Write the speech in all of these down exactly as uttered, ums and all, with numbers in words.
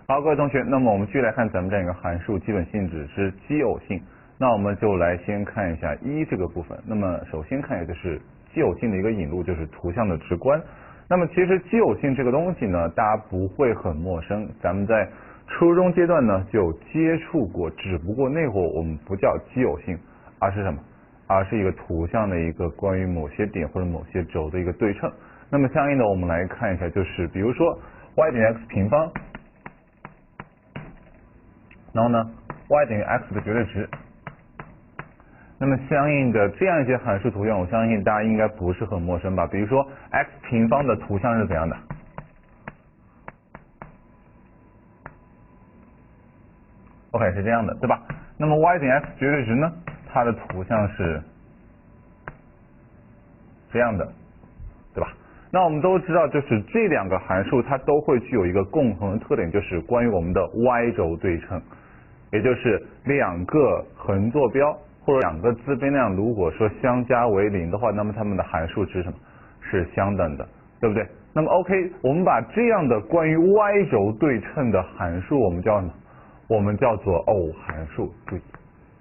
好，各位同学，那么我们继续来看咱们这样一个函数基本性质是奇偶性。那我们就来先看一下一这个部分。那么首先看一下就是奇偶性的一个引入，就是图像的直观。那么其实奇偶性这个东西呢，大家不会很陌生，咱们在初中阶段呢就接触过，只不过那会儿我们不叫奇偶性，而是什么？而是一个图像的一个关于某些点或者某些轴的一个对称。那么相应的我们来看一下，就是比如说 y 等于 x 平方，然后呢 y 等于 x 的绝对值。那么相应的这样一些函数图像，我相信大家应该不是很陌生吧？比如说 x 平方的图像是怎样的？OK 是这样的，对吧？那么 y 等于 x 绝对值呢？它的图像是这样的，对吧？那我们都知道，就是这两个函数它都会具有一个共同的特点，就是关于我们的 y 轴对称，也就是两个横坐标或者两个自变量，如果说相加为零的话，那么它们的函数是什么？是相等的，对不对？那么 OK， 我们把这样的关于 y 轴对称的函数，我们叫什么？我们叫做偶函数。注意，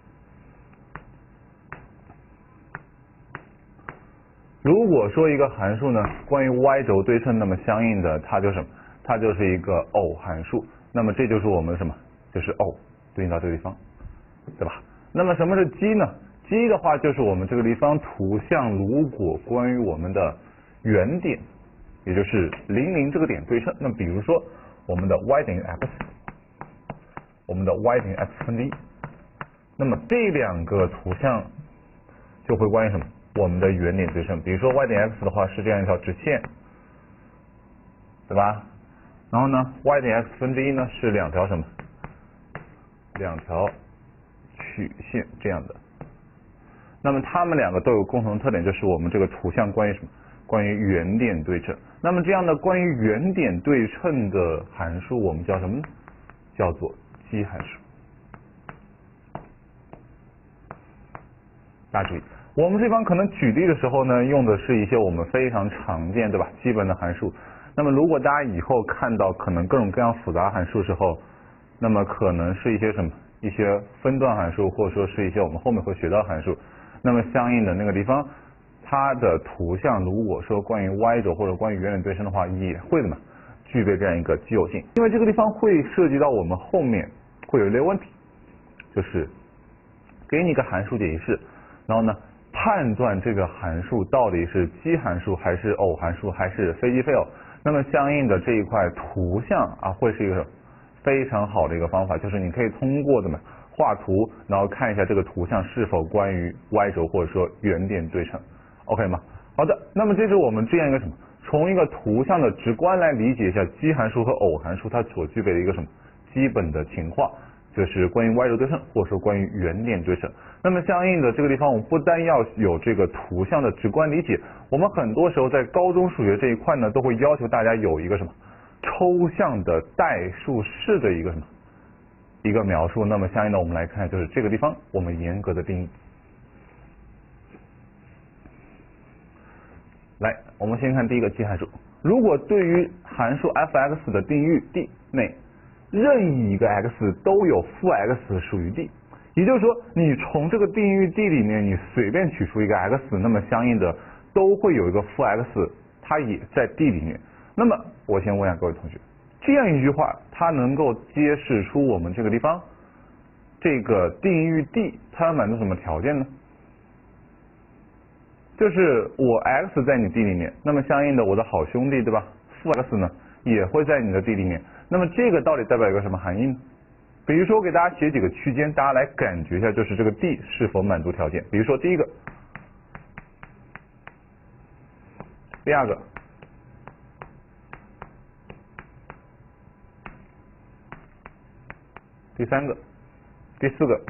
如果说一个函数呢关于 y 轴对称，那么相应的它就是什么？它就是一个偶函数。那么这就是我们什么？就是偶对应到这个地方，对吧？那么什么是基呢？基的话就是我们这个地方图像如果关于我们的原点，也就是零零这个点对称，那么比如说我们的 y 等于 x， 我们的 y 等于 x 分之一，那么这两个图像就会关于什么？我们的原点对称。比如说 y 等于 x 的话是这样一条直线，对吧？然后呢 y 等于 x 分之一呢是两条什么？两条曲线这样的。那么它们两个都有共同的特点，就是我们这个图像关于什么？关于原点对称。那么这样的关于原点对称的函数我们叫什么呢？叫做基函数。大家注意，我们这方可能举例的时候呢，用的是一些我们非常常见，对吧？基本的函数。那么如果大家以后看到可能各种各样复杂函数时候，那么可能是一些什么？一些分段函数，或者说是一些我们后面会学到函数。那么相应的那个地方，它的图像如果说关于 y 轴或者关于原点对称的话，也会怎么具备这样一个奇偶性？因为这个地方会涉及到我们后面会有一类问题，就是给你一个函数解析式，然后呢判断这个函数到底是奇函数还是偶函数还是非奇非偶。那么相应的这一块图像啊，会是一个非常好的一个方法，就是你可以通过怎么画图，然后看一下这个图像是否关于 y 轴或者说原点对称 ，OK 吗？好的，那么这是我们这样一个什么，从一个图像的直观来理解一下奇函数和偶函数它所具备的一个什么基本的情况，就是关于 y 轴对称或者说关于原点对称。那么相应的这个地方，我们不单要有这个图像的直观理解，我们很多时候在高中数学这一块呢，都会要求大家有一个什么抽象的代数式的一个什么一个描述。那么相应的我们来看，就是这个地方我们严格的定义。来，我们先看第一个奇函数。如果对于函数 f(x) 的定域 D 内任意一个 x 都有负 x 属于 D， 也就是说你从这个定域 D 里面你随便取出一个 x， 那么相应的都会有一个负 x， 它也在 D 里面。那么我先问一下各位同学，这样一句话它能够揭示出我们这个地方这个定域 D 它要满足什么条件呢？就是我 x 在你 D 里面，那么相应的我的好兄弟对吧，负 x 呢也会在你的 D 里面。那么这个到底代表一个什么含义呢？比如说我给大家写几个区间，大家来感觉一下，就是这个 D 是否满足条件。比如说第一个，第二个，第三个，第四个，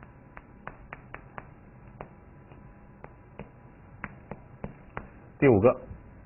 第五个。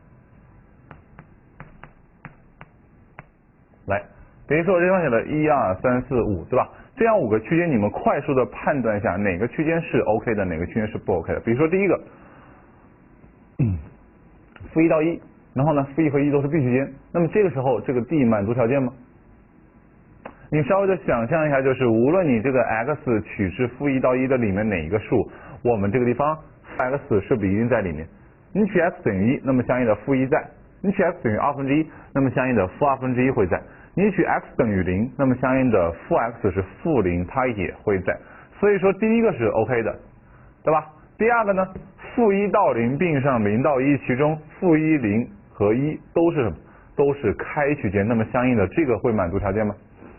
来，比如说这地方写了一二三四五，对吧？这样五个区间，你们快速的判断一下哪个区间是 OK 的，哪个区间是不 OK 的。比如说第一个，嗯，负一到一，然后呢，负一和一都是 B 区间，那么这个时候这个 D 满足条件吗？ 你稍微的想象一下，就是无论你这个 x 取至负一到一的里面哪一个数，我们这个地方 x 是不是一定在里面？你取 x 等于一，那么相应的负一在；你取 x 等于二分之一，那么相应的负二分之一会在；你取 x 等于零，那么相应的负 x 是负零，它也会在。所以说第一个是 OK 的，对吧？第二个呢，负一到零并上零到一，其中负一、零和一都是什么？都是开区间，那么相应的这个会满足条件吗？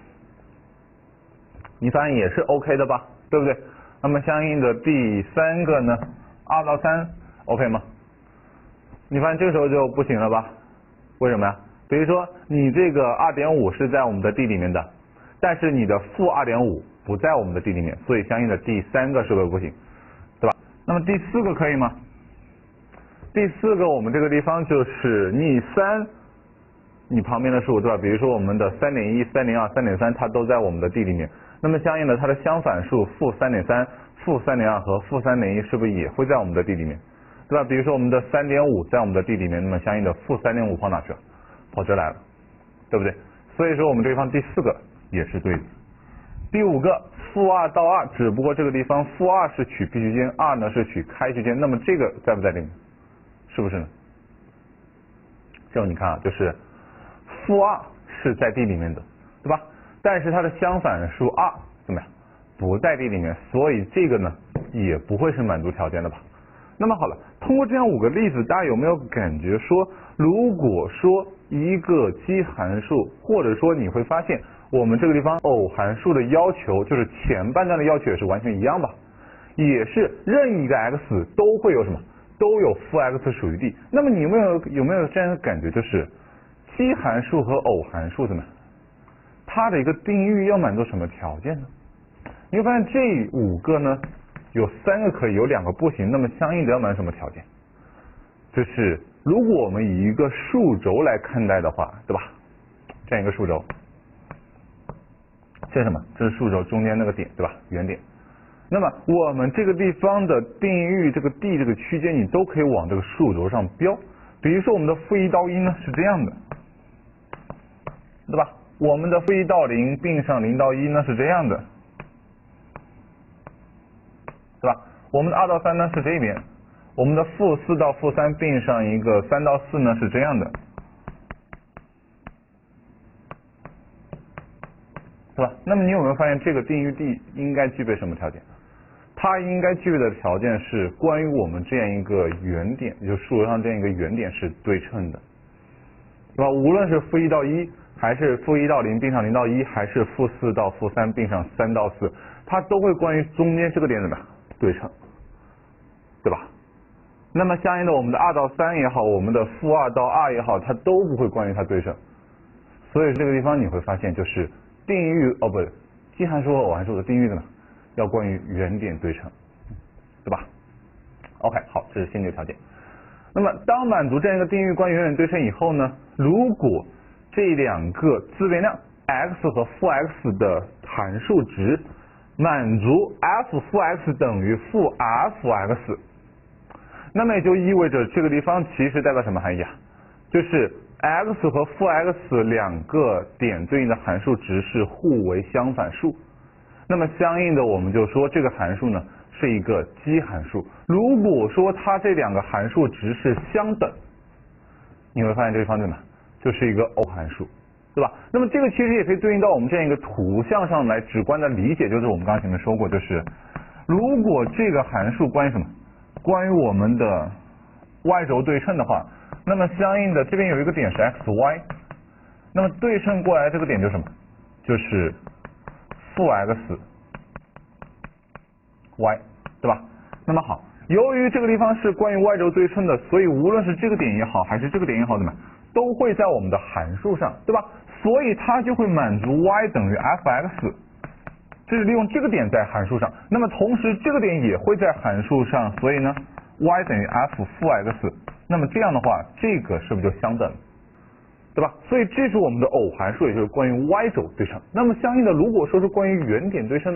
你发现也是 OK 的吧，对不对？那么相应的第三个呢，二到三 OK 吗？你发现这个时候就不行了吧？为什么呀？比如说你这个 二点五 是在我们的地里面的，但是你的负 二点五 不在我们的地里面，所以相应的第三个是不是不行？对吧？那么第四个可以吗？第四个我们这个地方就是你三，你旁边的数对吧？比如说我们的 三点一、三点二、三点三，它都在我们的地里面。那么相应的它的相反数负 三点三、负 三点二 和负 三点一是不是也会在我们的地里面？对吧？比如说我们的 三点五 在我们的地里面，那么相应的负 三点五 跑哪去了？跑这来了，对不对？所以说我们这地方第四个也是对的。第五个负二到二，只不过这个地方负二是取闭区间，二呢是取开区间，那么这个在不在里面？是不是呢？这种你看啊，就是负二是在地里面的，对吧？但是它的相反数二怎么样？不在地里面，所以这个呢也不会是满足条件的吧？那么好了，通过这样五个例子，大家有没有感觉说，如果说一个奇函数，或者说你会发现我们这个地方偶函数的要求，就是前半段的要求也是完全一样吧？也是任意一个 x 都会有什么？都有负 x 属于 D。那么你有没有有没有这样的感觉，就是奇函数和偶函数怎么样？它的一个定义要满足什么条件呢？你会发现这五个呢，有三个可以，有两个不行，那么相应的要满足什么条件？就是如果我们以一个数轴来看待的话，对吧？这样一个数轴，这是什么？这是数轴中间那个点，对吧？原点。那么我们这个地方的定域，这个 D 这个区间，你都可以往这个数轴上标。比如说我们的负一到一呢是这样的，对吧？我们的负一到零并上零到一呢是这样的，对吧？我们的二到三呢是这边，我们的负四到负三并上一个三到四呢是这样的，对吧？那么你有没有发现这个定域 D 应该具备什么条件？它应该具备的条件是关于我们这样一个原点，也就是数轴上这样一个原点是对称的，对吧？无论是负一到一，还是负一到零并上零到一，还是负四到负三并上三到四，它都会关于中间这个点怎么样对称，对吧？那么相应的我们的二到三也好，我们的负二到二也好，它都不会关于它对称。所以这个地方你会发现，就是定域哦不，奇函数和偶函数的定域怎么要关于原点对称，对吧 ？OK， 好，这是先决条件。那么当满足这样一个定域关于原点对称以后呢，如果这两个自变量 x 和负 x 的函数值满足 f 负 x 等于负 f x， 那么也就意味着这个地方其实代表什么含义啊？就是 x 和负 x 两个点对应的函数值是互为相反数。那么相应的我们就说这个函数呢是一个奇函数。如果说它这两个函数值是相等，你会发现这个地方对吗？就是一个偶函数，对吧？那么这个其实也可以对应到我们这样一个图像上来直观的理解，就是我们刚才前面说过，就是如果这个函数关于什么？关于我们的 y 轴对称的话，那么相应的这边有一个点是 xy， 那么对称过来这个点就是什么？就是负 x y， 对吧？那么好，由于这个地方是关于 y 轴对称的，所以无论是这个点也好，还是这个点也好，怎么都会在我们的函数上，对吧？所以它就会满足 y 等于 f(x)， 这是利用这个点在函数上。那么同时这个点也会在函数上，所以呢 y 等于 f 负 x， 那么这样的话，这个是不是就相等？对吧？所以这是我们的偶函数，也就是关于 y 轴对称。那么相应的，如果说是关于原点对称，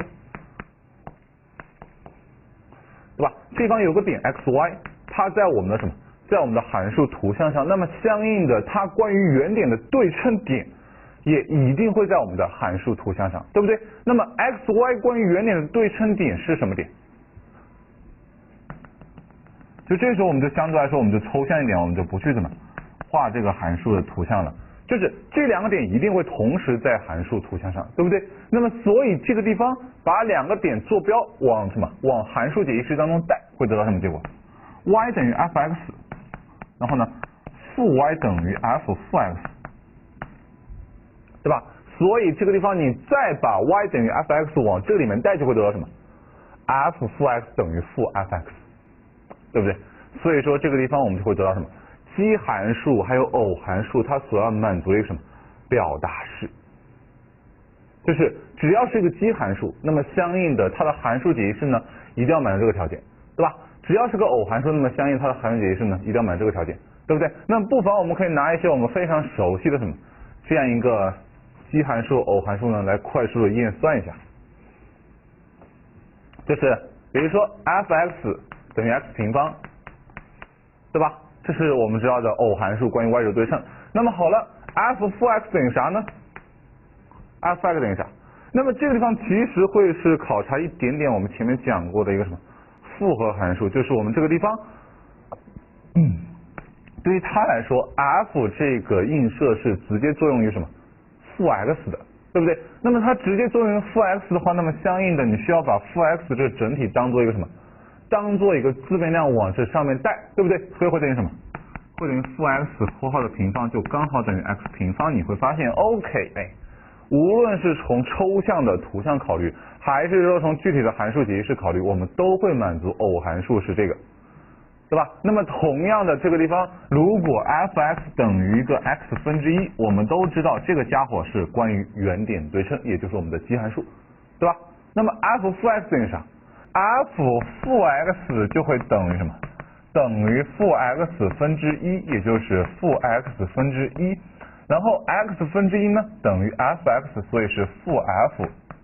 对吧？这方有个点 xy， 它在我们的什么？在我们的函数图像上。那么相应的，它关于原点的对称点也一定会在我们的函数图像上，对不对？那么 x y 关于原点的对称点是什么点？就这时候我们就相对来说我们就抽象一点，我们就不去怎么画这个函数的图像了，就是这两个点一定会同时在函数图像上，对不对？那么所以这个地方把两个点坐标往什么往函数解析式当中带，会得到什么结果 ？y 等于 f(x)， 然后呢负 y 等于 f 负 x， 对吧？所以这个地方你再把 y 等于 f(x) 往这里面带，就会得到什么 ？f 负 x 等于负 f(x)， 对不对？所以说这个地方我们就会得到什么？奇函数还有偶函数它所要满足的一个什么表达式？就是只要是一个奇函数，那么相应的它的函数解析式呢，一定要满足这个条件，对吧？只要是个偶函数，那么相应它的函数解析式呢，一定要满足这个条件，对不对？那么不妨我们可以拿一些我们非常熟悉的什么这样一个奇函数、偶函数呢，来快速的验算一下。就是比如说 f(x) 等于 x 平方，对吧？这是我们知道的偶函数关于 y 轴对称。那么好了 ，f 负 x 等于啥呢 ？f x 等于啥？那么这个地方其实会是考察一点点我们前面讲过的一个什么复合函数，就是我们这个地方，嗯，对于它来说 ，f 这个映射是直接作用于什么负 x 的，对不对？那么它直接作用于负 x 的话，那么相应的你需要把负 x 这个整体当做一个什么？当做一个自变量往这上面带，对不对？所以会等于什么？会等于负 x 括号的平方就刚好等于 x 平方。你会发现 ，OK， 哎，无论是从抽象的图像考虑，还是说从具体的函数解析式考虑，我们都会满足偶函数是这个，对吧？那么同样的这个地方，如果 f(x) 等于一个 x 分之一，我们都知道这个家伙是关于原点对称，也就是我们的奇函数，对吧？那么 f 负 x 等于啥？ f 负 x 就会等于什么？等于负 x 分之一，也就是负 x 分之一。然后 x 分之一呢等于 f(x), 所以是负 f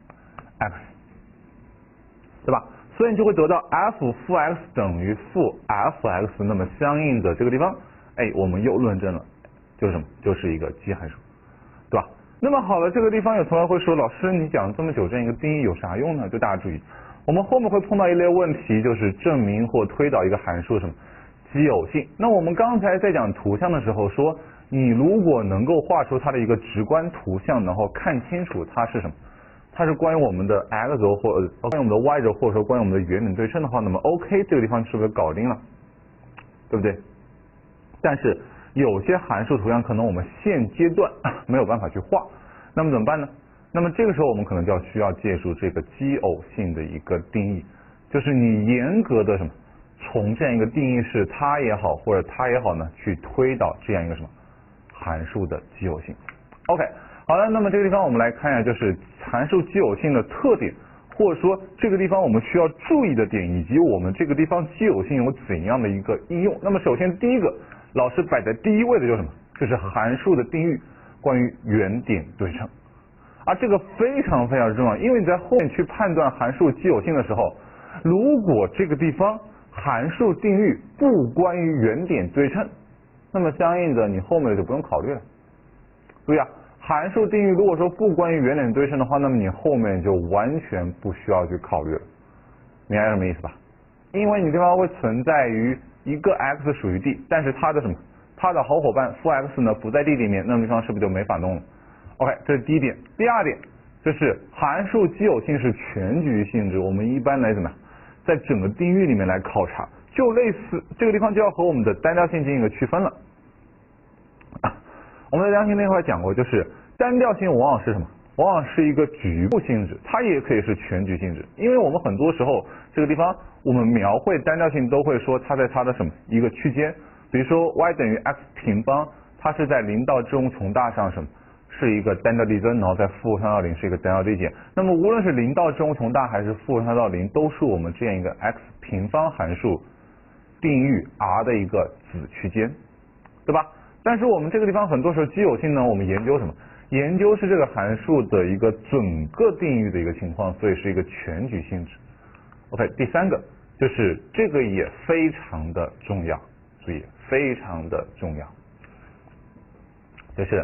x， 对吧？所以你就会得到 f 负 x 等于负 f x。那么相应的这个地方，哎，我们又论证了，就是什么？就是一个奇函数，对吧？那么好了，这个地方有同学会说，老师你讲这么久这样一个定义有啥用呢？就大家注意。我们后面会碰到一类问题，就是证明或推导一个函数什么奇偶性。那我们刚才在讲图像的时候说，你如果能够画出它的一个直观图像，然后看清楚它是什么，它是关于我们的 x 轴或呃关于我们的 y 轴，或者说关于我们的原点对称的话，那么 OK 这个地方是不是搞定了，对不对？但是有些函数图像可能我们现阶段没有办法去画，那么怎么办呢？那么这个时候我们可能就要需要借助这个奇偶性的一个定义，就是你严格的什么从这样一个定义式它也好或者它也好呢，去推导这样一个什么函数的奇偶性。OK， 好了，那么这个地方我们来看一下，就是函数奇偶性的特点，或者说这个地方我们需要注意的点，以及我们这个地方奇偶性有怎样的一个应用。那么首先第一个，老师摆在第一位的就是什么？就是函数的定义，关于原点对称。而这个非常非常重要，因为你在后面去判断函数奇偶性的时候，如果这个地方函数定义不关于原点对称，那么相应的你后面的就不用考虑了。注意啊，函数定义如果说不关于原点对称的话，那么你后面就完全不需要去考虑了。明白什么意思吧？因为你地方会存在于一个 x 属于 D， 但是它的什么？它的好伙伴负 x 呢不在 D 里面，那么地方是不是就没法弄了？ OK， 这是第一点。第二点就是函数奇偶性是全局性质，我们一般来怎么样，在整个定义里面来考察，就类似这个地方就要和我们的单调性进行一个区分了。啊、我们在单调性那块讲过，就是单调性往往是什么？往往是一个局部性质，它也可以是全局性质。因为我们很多时候这个地方我们描绘单调性都会说它在它的什么一个区间，比如说 y 等于 x 平方，它是在零到正无穷大上什么？是一个单调递增，然后在负三到零是一个单调递减。那么无论是零到正无穷大还是负三到零，都是我们这样一个 x 平方函数定义 R 的一个子区间，对吧？但是我们这个地方很多时候奇偶性呢，我们研究什么？研究是这个函数的一个整个定义的一个情况，所以是一个全局性质。OK， 第三个就是这个也非常的重要，注意非常的重要，就是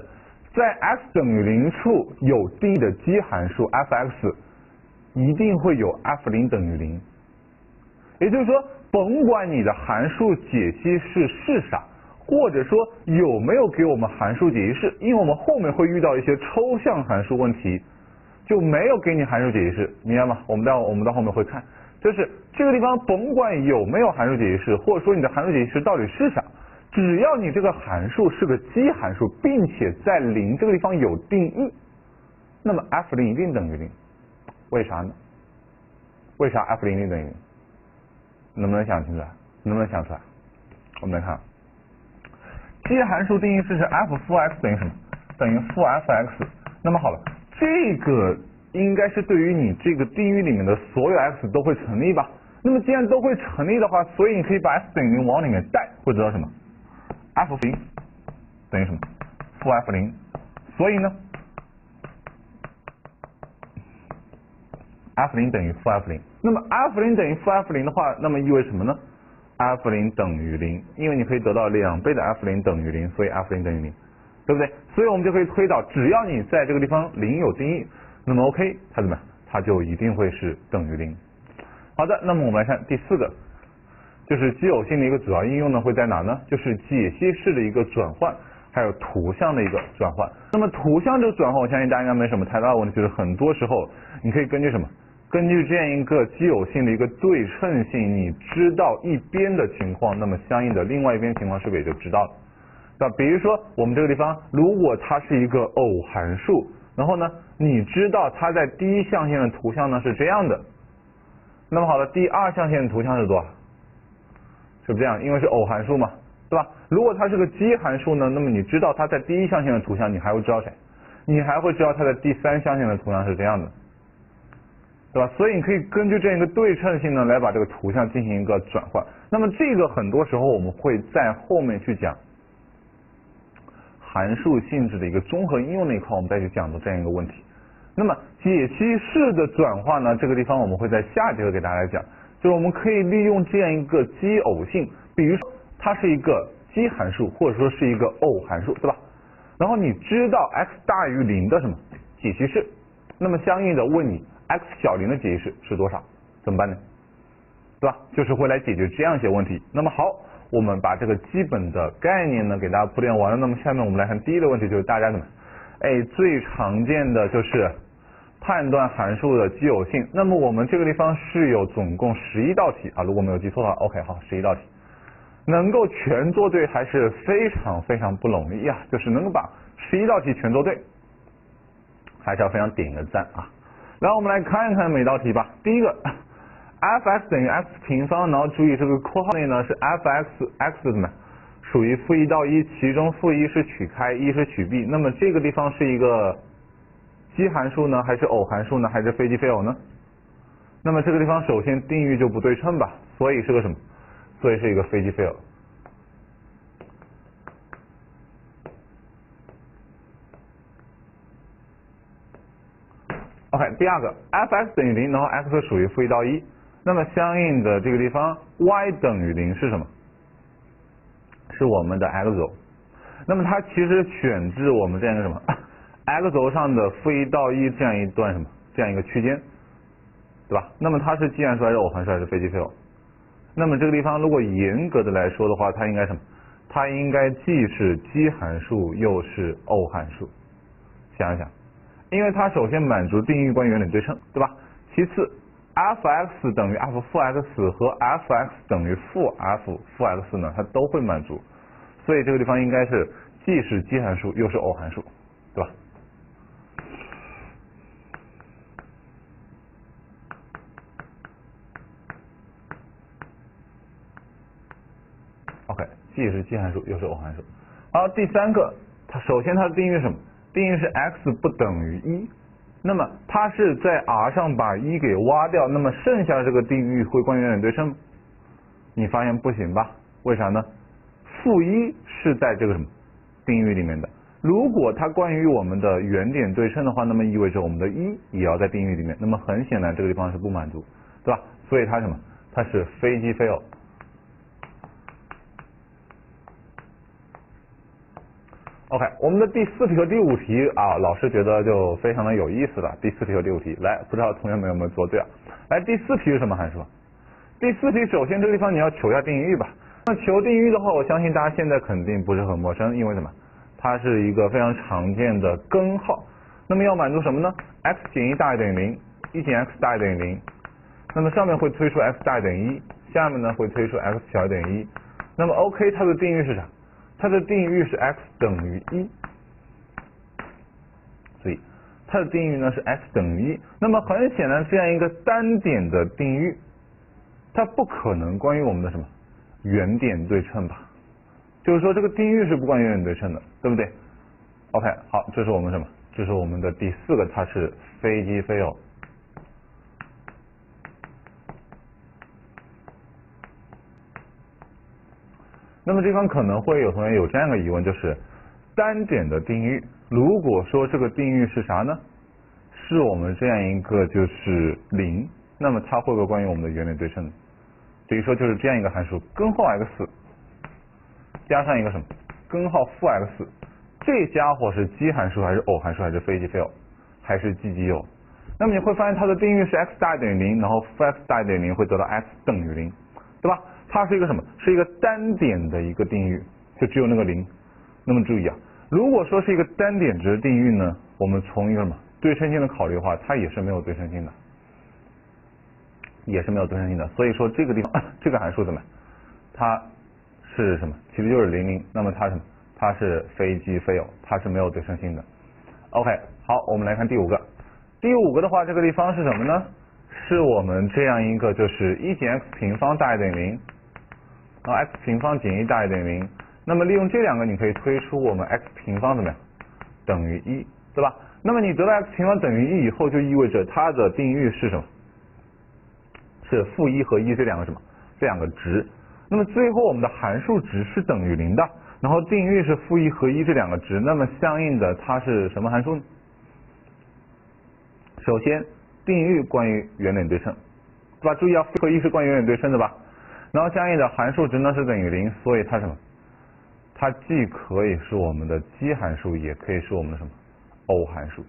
在 x 等于零处有定义的基函数 f(x) 一定会有 f 零等于零。也就是说，甭管你的函数解析式是啥，或者说有没有给我们函数解析式，因为我们后面会遇到一些抽象函数问题，就没有给你函数解析式，明白吗？我们到我们到后面会看，就是这个地方甭管有没有函数解析式，或者说你的函数解析式到底是啥，只要你这个函数是个基函数，并且在零这个地方有定义，那么 f 零一定等于零。为啥呢？为啥 f 零一定等于零？能不能想清楚？能不能想出来？我们来看，基函数定义式是 f 负 x 等于什么？等于负 f(x)。那么好了，这个应该是对于你这个定义里面的所有 x 都会成立吧？那么既然都会成立的话，所以你可以把 x 等于零往里面带，会得到什么 ？f 零等于什么？负 f 零。所以呢 ，f 零等于负 f 零。那么 f 零等于负 f 零的话，那么意味着什么呢 ？f 零等于零，因为你可以得到两倍的 f 零等于零，所以 f 零等于零，对不对？所以我们就可以推导，只要你在这个地方零有定义，那么 OK， 它怎么样？它就一定会是等于零。好的，那么我们来看第四个，就是奇偶性的一个主要应用呢会在哪呢？就是解析式的一个转换，还有图像的一个转换。那么图像这个转换，我相信大家应该没什么太大的问题，就是很多时候你可以根据什么？根据这样一个奇偶性的一个对称性，你知道一边的情况，那么相应的另外一边情况是不是也就知道了？对吧？比如说我们这个地方，如果它是一个偶函数，然后呢，你知道它在第一象限的图像呢是这样的，那么好了，第二象限的图像是多少？是不是这样？因为是偶函数嘛，对吧？如果它是个基函数呢，那么你知道它在第一象限的图像，你还会知道谁？你还会知道它在第三象限的图像是这样的。对吧？所以你可以根据这样一个对称性呢，来把这个图像进行一个转换。那么这个很多时候我们会在后面去讲函数性质的一个综合应用那一块，我们再去讲到这样一个问题。那么解析式的转换呢，这个地方我们会在下节课给大家来讲，就是我们可以利用这样一个奇偶性，比如说它是一个基函数，或者说是一个偶函数，对吧？然后你知道 x 大于零的什么解析式，那么相应的问你。x 小零的解析式是多少？怎么办呢？对吧？就是会来解决这样一些问题。那么好，我们把这个基本的概念呢给大家铺垫完了。那么下面我们来看第一个问题，就是大家怎么？哎，最常见的就是判断函数的奇偶性。那么我们这个地方是有总共十一道题啊，如果没有记错的话 ，OK， 好，十一道题，能够全做对还是非常非常不容易啊，就是能够把十一道题全做对，还是要非常点一个赞啊。然后我们来看一看每道题吧。第一个 ，f(x) 等于 x 平方，然后注意这个括号内呢是 f(x)，x 怎么属于负一到一，其中负一是取开，一是取 b。那么这个地方是一个基函数呢，还是偶函数呢，还是非奇非偶呢？那么这个地方首先定义就不对称吧，所以是个什么？所以是一个非奇非偶。OK， 第二个 f(x) 等于零，然后 x 属于负一到一，那么相应的这个地方 y 等于零是什么？是我们的 x 轴。那么它其实选置我们这样一个什么 x 轴上的负一到一这样一段什么这样一个区间，对吧？那么它是基函数还是偶函数还是非奇非偶？那么这个地方如果严格的来说的话，它应该什么？它应该既是基函数又是偶函数。想一想。因为它首先满足定义关于原点对称，对吧？其次 f(x) 等于 f 负 x 和 f(x) 等于负 f 负 x 呢，它都会满足，所以这个地方应该是既是基函数又是偶函数，对吧 ？OK， 既是基函数又是偶函数。好，第三个，它首先它的定义是什么？定义是 x 不等于一，那么它是在 R 上把一给挖掉，那么剩下这个定义会关于原点对称，你发现不行吧？为啥呢？负一是在这个什么定义里面的，如果它关于我们的原点对称的话，那么意味着我们的一也要在定义里面，那么很显然这个地方是不满足，对吧？所以它什么？它是非奇非偶。 OK， 我们的第四题和第五题啊，老师觉得就非常的有意思了。第四题和第五题，来，不知道同学们有没有做对啊？来，第四题是什么函数？第四题首先这个地方你要求一下定义域吧。那求定义域的话，我相信大家现在肯定不是很陌生，因为什么？它是一个非常常见的根号。那么要满足什么呢 ？x 减一大于等于零，一减 x 大于等于零。那么上面会推出 x 大于等于一，下面呢会推出 x 小于等于一。那么 OK， 它的定义域是啥？它的定义域是 x 等于一，所以它的定义域呢是 x 等于一。那么很显然，这样一个单点的定义域，它不可能关于我们的什么原点对称吧？就是说这个定义域是不关于原点对称的，对不对 ？OK， 好，这是我们什么？这是我们的第四个，它是非奇非偶。那么这地方可能会有同学有这样一个疑问，就是单点的定义域，如果说这个定义域是啥呢？是我们这样一个就是零，那么它会不会关于我们的原点对称呢？比如说就是这样一个函数，根号 x 加上一个什么根号负 x， 这家伙是奇函数还是偶函数还是非奇非偶还是奇奇偶？那么你会发现它的定义域是 x 大于等于零，然后负 x 大于等于零会得到 x 等于零，对吧？它是一个什么？是一个单点的一个定义域，就只有那个零。那么注意啊，如果说是一个单点值定义域呢，我们从一个什么对称性的考虑的话，它也是没有对称性的，也是没有对称性的。所以说这个地方这个函数怎么样？它是什么？其实就是零零。那么它什么？它是非奇非偶，它是没有对称性的。OK， 好，我们来看第五个。第五个的话，这个地方是什么呢？是我们这样一个就是一减 x 平方大于等于零。然后 x 平方减一大于等于零，那么利用这两个，你可以推出我们 x 平方怎么样等于一，对吧？那么你得到 x 平方等于一以后，就意味着它的定义域是什么？是负一和一这两个什么？这两个值。那么最后我们的函数值是等于零的，然后定义域是负一和一这两个值，那么相应的它是什么函数呢？首先定义域关于原点对称，对吧？注意啊，负和一是关于原点对称的吧？然后相应的函数值呢是等于零，所以它什么？它既可以是我们的奇函数，也可以是我们的什么偶函数。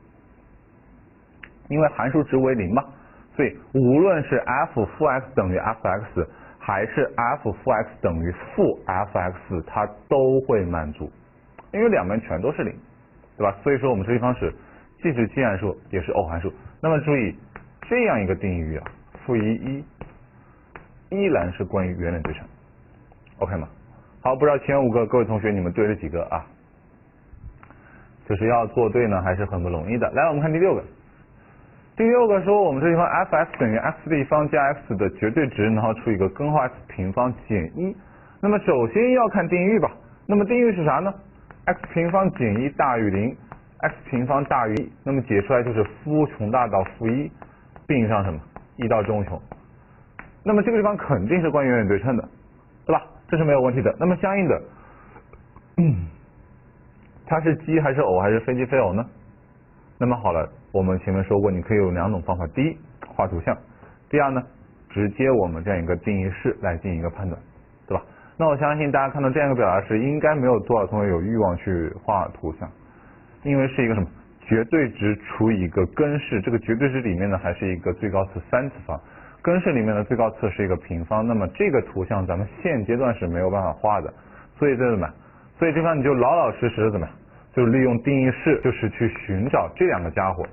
因为函数值为零嘛，所以无论是 f 负 x 等于 f(x) 还是 f 负 x 等于负 f(x), 它都会满足，因为两边全都是零，对吧？所以说我们这地方是既是奇函数也是偶函数。那么注意这样一个定义域啊，负一一。依然是关于原点对称 ，OK 吗？好，不知道前五个各位同学你们对了几个啊？就是要做对呢，还是很不容易的。来，我们看第六个。第六个说我们这地方 f(x) 等于 x 立方加 x 的绝对值，然后除以一个根号 x 平方减一。那么首先要看定义域吧。那么定义域是啥呢 ？x 平方减一大于零 ，x 平方大于一。那么解出来就是负穷大到负一，并上什么一到中穷。那么这个地方肯定是关于原点对称的，对吧？这是没有问题的。那么相应的，嗯，它是奇还是偶还是非奇非偶呢？那么好了，我们前面说过，你可以有两种方法：第一，画图像；第二呢，直接我们这样一个定义式来进行一个判断，对吧？那我相信大家看到这样一个表达式，应该没有多少同学有欲望去画图像，因为是一个什么绝对值除以一个根式，这个绝对值里面呢还是一个最高次三次方。根式里面的最高次是一个平方，那么这个图像咱们现阶段是没有办法画的，所以这怎么？所以这方你就老老实实的怎么样？就是利用定义式，就是去寻找这两个家伙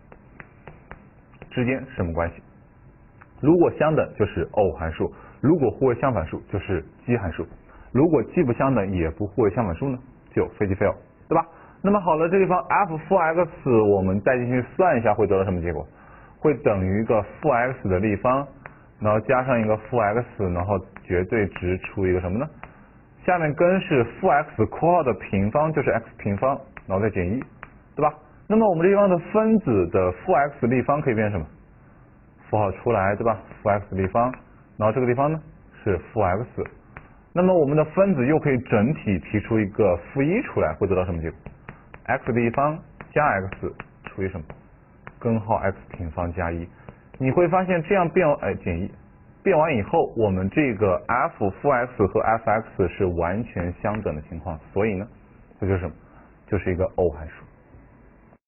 之间是什么关系。如果相等就是偶函数，如果互为相反数就是奇函数，如果既不相等也不互为相反数呢，就非奇非偶，对吧？那么好了，这地方 f 负 x 我们再进去算一下会得到什么结果？会等于一个负 x 的立方，然后加上一个负 x， 然后绝对值除一个什么呢？下面根是负 x 括号的平方就是 x 平方，然后再减一，对吧？那么我们这地方的分子的负 x 立方可以变成什么？符号出来，对吧？负 x 立方，然后这个地方呢是负 x， 那么我们的分子又可以整体提出一个负一出来，会得到什么结果 ？x 立方加 x 除以什么？根号 x 平方加一，你会发现这样变哎减一，变完以后，我们这个 f 负 x 和 f(x) 是完全相等的情况，所以呢， 这就是什么？就是一个偶函数。